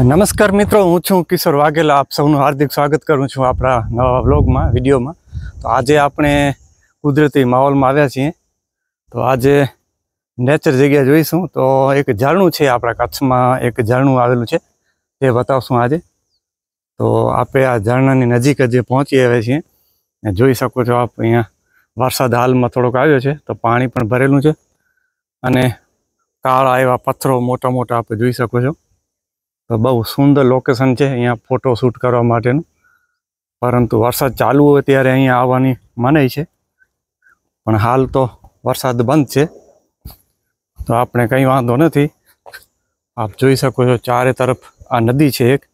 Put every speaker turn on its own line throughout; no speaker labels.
नमस्कार मित्रों, हूँ छूँ किशोर वाघेला। आप सबनु हार्दिक स्वागत करूँ छूँ अपना नवा व्लॉग में विडियो में। तो आज आपणे कुदरती माहौल में आव्या छीए। तो आज नेचर जग्या जोईशुं। तो एक झरणुं छे आपणा कच्छ में, एक झरणुं आवेलुं छे ते बतावशुं आज। तो आपे आ झरणानी नजीक ज पहोंची आव्या छीए। जोई शको छो आप अहींया वरसाद हाल में थोड़ोक आव्यो छे तो पाणी पण भरेलुं छे अने काळा एवा पत्थरो मोटा मोटा आप जोई शको छो। तो बहुत सुंदर लोकेशन है अँ फोटो शूट करवा माटेनुं। परंतु वरसाद चालू हो त्यारे अँ आववानी मनाई है, पण हाल तो वरसाद बंद है तो आपणे कई वांधो नथी। आप जोई शको छो चारे तरफ आ नदी है एक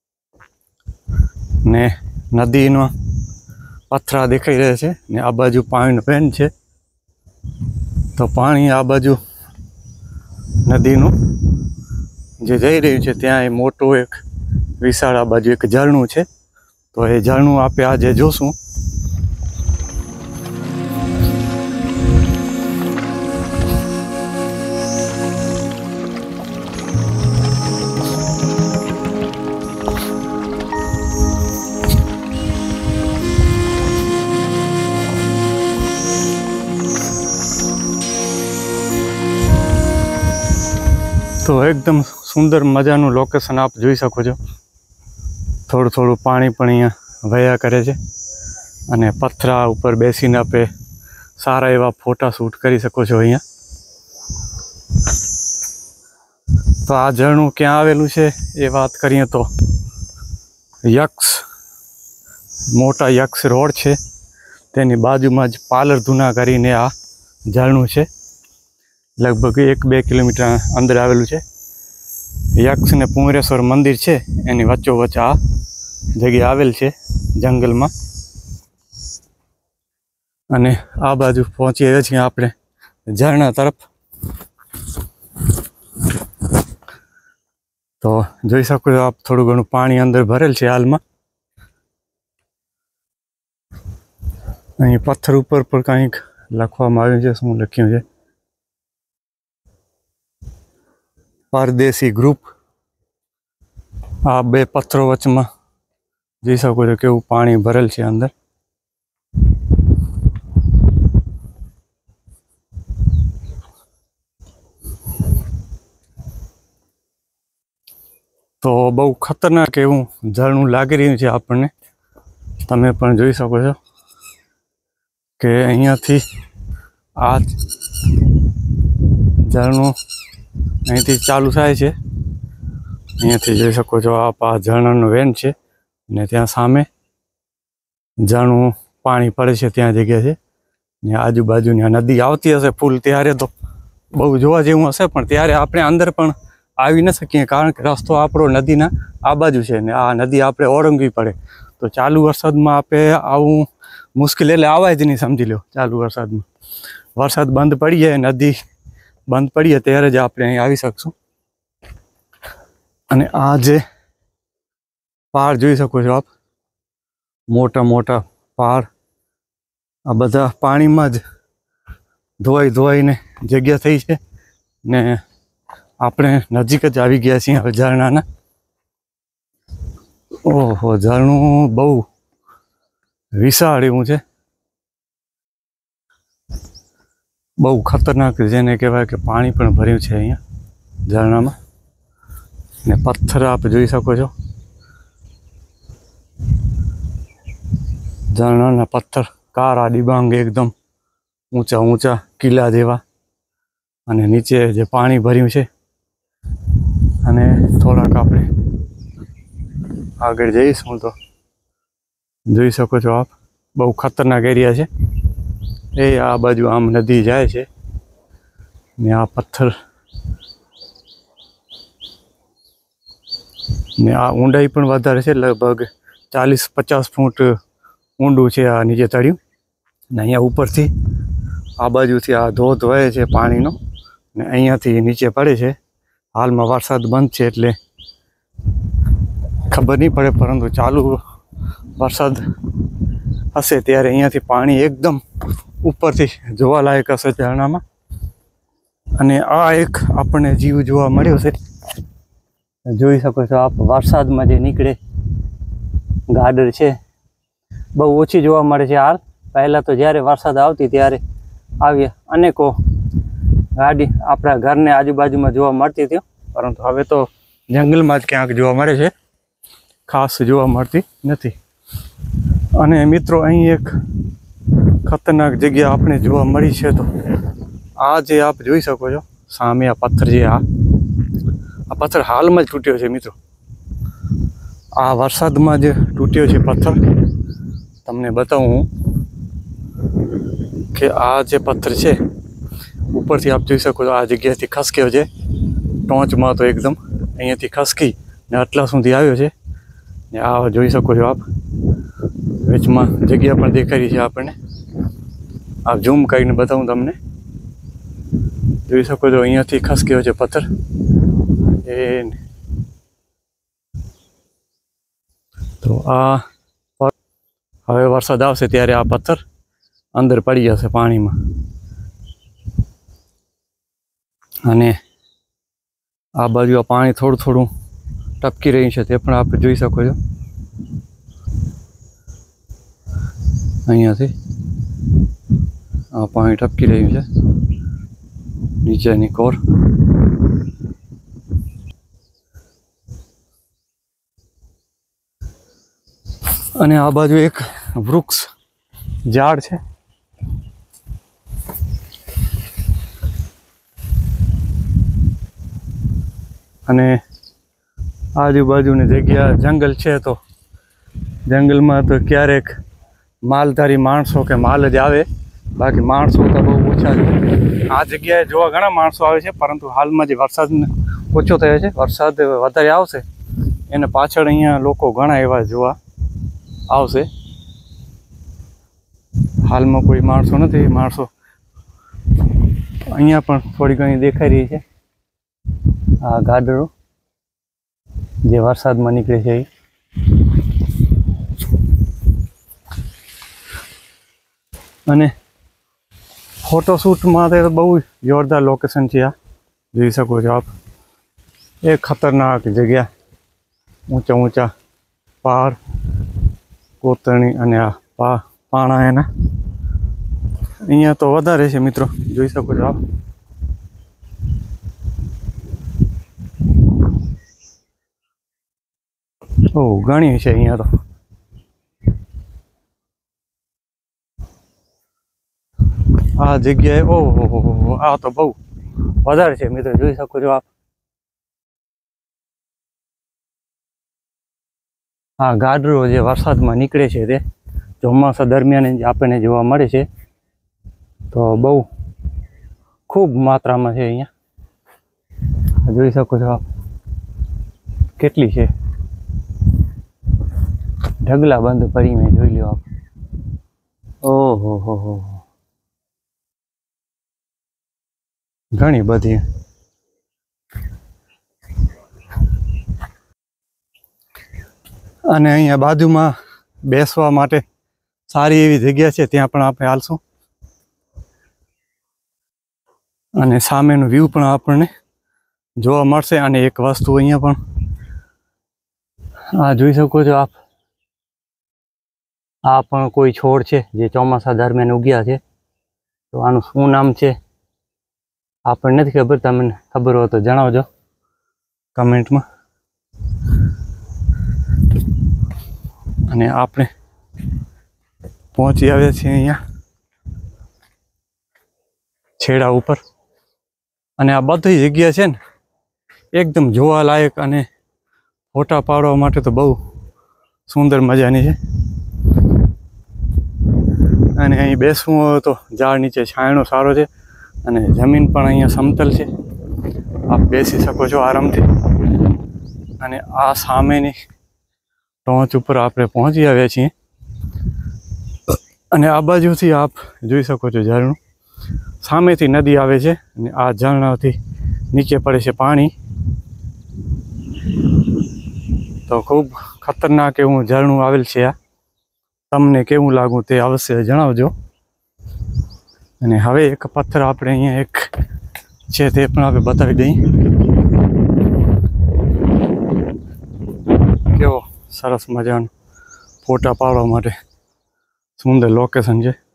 ने नदीनो पत्थरा देखाई रह्या छे ने आ बाजू पाणीनो वेन छे। तो पाणी आ बाजू नदीनुं जे जई रह्युं छे त्यां ए मोटो एक विशाळ आ बाजू एक झरणुं छे। तो ए झरणुं आपे आजे जोशुं। तो एकदम सुंदर मजानु लोकेशन आप जोई शको छो। थोड़ुं थोड़ुं पाणी पण अहींया वह्या करे छे अने पत्थरा उपर बेसीने आपे सारा एवा फोटा शूट करी शको छो अहींया। तो आ झरणुं क्यां आवेलुं छे ए वात करीए तो यक्ष मोटा यक्ष रोड छे तेनी बाजुमां ज पालर धूना करीने आ झरणुं छे। लगभग 1-2 किलोमीटर अंदर आवेलू है। यक्ष ने पुंगरेश्वर मंदिर है एनी वच्चोवच्च आ जगह आवेल है जंगल में। अने आ बाजू पहुंची आव्या छीए आपणे झरना तरफ। तो जोई शको छो आप थोड़ुं घणुं पाणी अंदर भरेल है हाल में। अहीं पत्थर उपर पर कंईक लखवामां आव्युं छे। शुं लख्युं छे? परदेसी ग्रुप। आ बे पत्थरों वच्च में जोई शको छो केवुं पाणी भरेल छे अंदर। तो बहु खतरनाक एवुं झरणुं लागी रह्युं छे आपणने। तमे पण जोई शको छो के अहींयाथी आ झरणुं અહીંથી ચાલુ થાય છે। અહીંયાથી જોઈ શકો છો આપ આ ઝરણાનો વેન છે ને ત્યાં સામે ઝરણું પાણી પડે છે ત્યાં જગ્યા છે ને આજુબાજુની આ નદી આવતી હશે ફૂલ ત્યારે તો બહુ જોવા જેવું હશે, પણ ત્યારે આપણે અંદર પણ આવી ન શકીએ કારણ કે રસ્તો આપણો નદીના આ બાજુ છે ને આ નદી આપણે ઓળંગવી પડે। તો ચાલુ વરસાદમાં આપણે આવું મુશ્કેલ એટલે આવાય જ નહીં, સમજી લો। ચાલુ વરસાદમાં વરસાદ બંધ પડી જાય, નદી बंद पड़ी है त्यारे ज आपणे अहीं आवी शकशुं। अने आ जे पहाड़ जोई शको छो आप, मोटा मोटा पहाड़ आ बधा पाणीमां ज धोवाई धोवाईने जग्या थई छे ने आपणे नजीक ज आवी गया छीए झरणाना। ओहो, झरणुं बहु विशाळ एवुं छे, बहु खतरनाक, जेने कहेवाय के पाणी पण भर्युं छे अहींया झरणामां ने पत्थर आप जोई शको छो। झरणाना पत्थर कारा डिबांग एकदम ऊंचा ऊंचा किला जेवा अने नीचे जे पाणी भर्युं छे। अने थोड़ाक आपणे आगळ जईशुं तो जोई शको छो आप, बहु खतरनाक एरिया छे। ए आ बाजू आम नदी जाए छे ने आ पत्थर ने आ ऊंडाई पण वधारे छे, लगभग 40-50 फूट ऊंडું છે आ नीचे तळ्युं ने अहींया उपरथी आ बाजुथी आ धोध वहे छे पाणीनो ने अहींयाथी नीचे पड़े छे। हालमां वरसाद बंध छे એટલે खबर नहीं पड़े, परंतु चालू वरसाद हशे त्यारे अहींयाथी पाणी एकदम उपरथी जोवालायक हशे झरणामां। अने आ एक आपणे जीव जोवा मळ्यो छे જોઈ શકો છો આપ વરસાદમાં જે નીકળે ગાડર છે બહુ ઓછી જોવા મળે છે હાલ. પહેલાં તો જ્યારે વરસાદ આવતી ત્યારે આવી અનેકો ગાડી આપણા ઘરને આજુબાજુમાં જોવા મળતી હતી, પરંતુ હવે તો જંગલમાં જ ક્યાંક જોવા મળે છે, ખાસ જોવા મળતી નથી. અને મિત્રો અહીં એક ખતરનાક જગ્યા આપણે જોવા મળી છે. તો આ જે આપ જોઈ શકો છો સામે આ પથ્થર છે, આ પથ્થર હાલમાં જ તૂટ્યો છે મિત્રો. આ વરસાદમાં જ તૂટ્યો છે પથ્થર. તમને બતાવું હું કે આ જે પથ્થર છે ઉપરથી આપ જોઈ શકો છો આ જગ્યાથી ખસક્યો છે ટોંચમાં, તો એકદમ અહીંયાથી ખસકી ને આટલા સુધી આવ્યો છે. ને આ જોઈ શકો છો આપ વચમાં જગ્યા પણ દેખાઈ છે આપણને. આપ ઝૂમ કરીને બતાવું તમને. જોઈ શકો છો અહીંયાથી ખસક્યો છે પથ્થર. એ તો આ હવે વરસાદ આવશે ત્યારે આ પથ્થર અંદર પડી જશે પાણીમાં. અને આ બાજુ આ પાણી થોડું થોડું ટપકી રહ્યું છે તે પણ આપ જોઈ શકો છો. અહીંયાથી આ પાણી ટપકી રહ્યું છે નીચેની કોર. અને આ બાજુ એક વૃક્ષ ઝાડ છે. અને આજુબાજુની જગ્યા જંગલ છે, તો જંગલમાં તો ક્યારેક માલધારી માણસો કે માલ જ આવે, બાકી માણસો તો બહુ ઓછા છે. આ જગ્યાએ જોવા ઘણા માણસો આવે છે, પરંતુ હાલમાં જે વરસાદ ઓછો થયો છે, વરસાદ વધારે આવશે એને પાછળ અહીંયા લોકો ઘણા એવા જોવા આવશે. હાલમાં કોઈ માણસો નથી. માણસો અહીંયા પણ થોડી ઘણી દેખાઈ રહી છે. આ ગાડરો જે વરસાદમાં નીકળે છે એ. અને ફોટોશૂટ માટે બહુ જોરદાર લોકેશન છે. આ જોઈ શકો છો આપ. એક ખતરનાક જગ્યા, ઊંચા ઊંચા પહાડ, કોતરણી અને આ પાણા એના અહીંયા તો વધારે છે મિત્રો. જોઈ શકો છો આપ. ઘણી છે અહીંયા તો. આ જગ્યાએ ઓહો આ તો બહુ વધારે છે મિત્રો. જોઈ શકો છો આપ. આ ગાડરો જે વરસાદમાં નીકળે છે તે ચોમાસા દરમિયાન આપણને જોવા મળે છે. તો બહુ ખૂબ માત્રામાં છે અહીંયા. જોઈ શકો છો આપ કેટલી છે. ઢગલા બંધ પડીને જોઈ લો આપ. ઓહો હો ઘણી બધી. અને અહીંયા બાજુમાં બેસવા માટે સારી એવી જગ્યા છે, ત્યાં પણ આપણે હાલશું. અને સામેનું વ્યૂ પણ આપણને જોવા મળશે. અને એક વસ્તુ અહીંયા પણ આ જોઈ શકો છો આપ. આ પણ કોઈ છોડ છે જે ચોમાસા દરમિયાન ઉગ્યા છે. તો આનું શું નામ છે આપણને નથી ખબર. તમને ખબર હોય તો જણાવજો કમેન્ટમાં. અને આપણે પહોંચી આવ્યા છીએ અહીંયા છેડા ઉપર. અને આ બધી જગ્યા છે ને એકદમ જોવાલાયક અને ફોટા પાડવા માટે તો બહુ સુંદર મજાની છે. અને અહીં બેસવું હોય તો ઝાડ નીચે છાંયડો સારો છે. અને જમીન પણ અહીંયા સમતલ છે, આપ બેસી શકો છો આરામથી. અને આ સામેની ટોચ ઉપર આપણે પહોંચી આવ્યા છીએ. અને આ બાજુથી આપ જોઈ શકો છો ઝરણું. સામેથી નદી આવે છે અને આ ઝરણાથી નીચે પડે છે પાણી. તો ખૂબ ખતરનાક એવું ઝરણું આવેલ છે આ. તમને કેવું લાગુ તે અવશ્ય જણાવજો. અને હવે એક પથ્થર આપણે અહીંયા એક છે તે પણ આપણે બતાવી દઈએ. સરસ મજાનું ફોટા પાડવા માટે સુંદર લોકેશન છે।